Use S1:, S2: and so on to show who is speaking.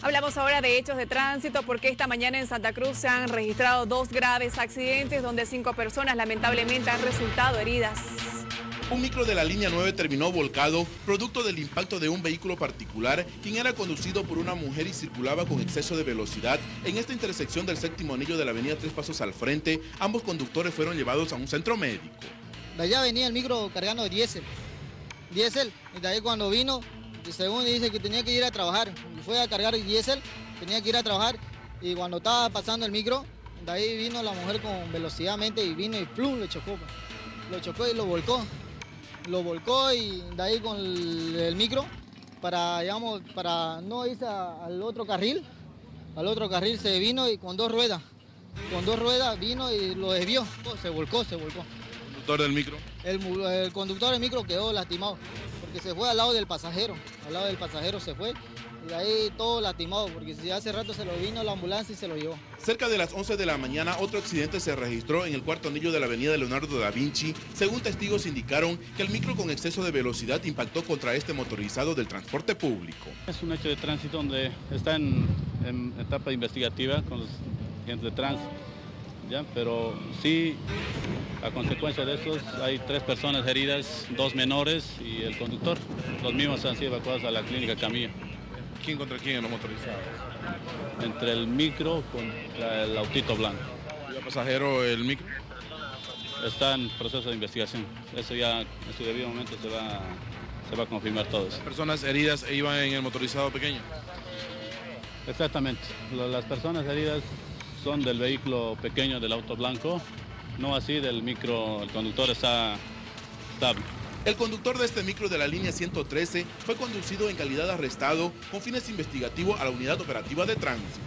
S1: Hablamos ahora de hechos de tránsito porque esta mañana en Santa Cruz se han registrado 2 graves accidentes donde 5 personas lamentablemente han resultado heridas.
S2: Un micro de la línea 9 terminó volcado, producto del impacto de un vehículo particular, quien era conducido por una mujer y circulaba con exceso de velocidad. En esta intersección del séptimo anillo de la avenida Tres Pasos al Frente, ambos conductores fueron llevados a un centro médico.
S3: De allá venía el micro cargando de diésel, y de ahí cuando vino, según dice que tenía que ir a trabajar, y fue a cargar diésel, tenía que ir a trabajar, y cuando estaba pasando el micro, de ahí vino la mujer con velocidadmente y vino y plum, lo chocó y lo volcó y de ahí con el micro para no irse al otro carril se vino y con dos ruedas vino y lo desvió, se volcó.
S2: ¿El conductor del micro?
S3: El conductor del micro quedó lastimado porque se fue al lado del pasajero se fue y de ahí todo lastimado porque si hace rato se lo vino la ambulancia y se lo llevó.
S2: Cerca de las 11 de la mañana, otro accidente se registró en el cuarto anillo de la avenida Leonardo da Vinci. Según testigos indicaron que el micro con exceso de velocidad impactó contra este motorizado del transporte público.
S4: Es un hecho de tránsito donde está en etapa investigativa con los agentes de tránsito, ¿ya? Pero sí, a consecuencia de eso hay 3 personas heridas, 2 menores y el conductor. Los mismos han sido evacuados a la clínica Camilla.
S2: ¿Quién contra quién en los motorizados?
S4: Entre el micro contra el autito blanco.
S2: ¿Y el pasajero, el micro?
S4: Está en proceso de investigación. Eso ya en su debido momento se va a confirmar todo eso.
S2: ¿Las personas heridas iban en el motorizado pequeño?
S4: Exactamente. Las personas heridas son del vehículo pequeño del auto blanco, no así del micro. El conductor está estable.
S2: El conductor de este micro de la línea 113 fue conducido en calidad de arrestado con fines investigativos a la unidad operativa de tránsito.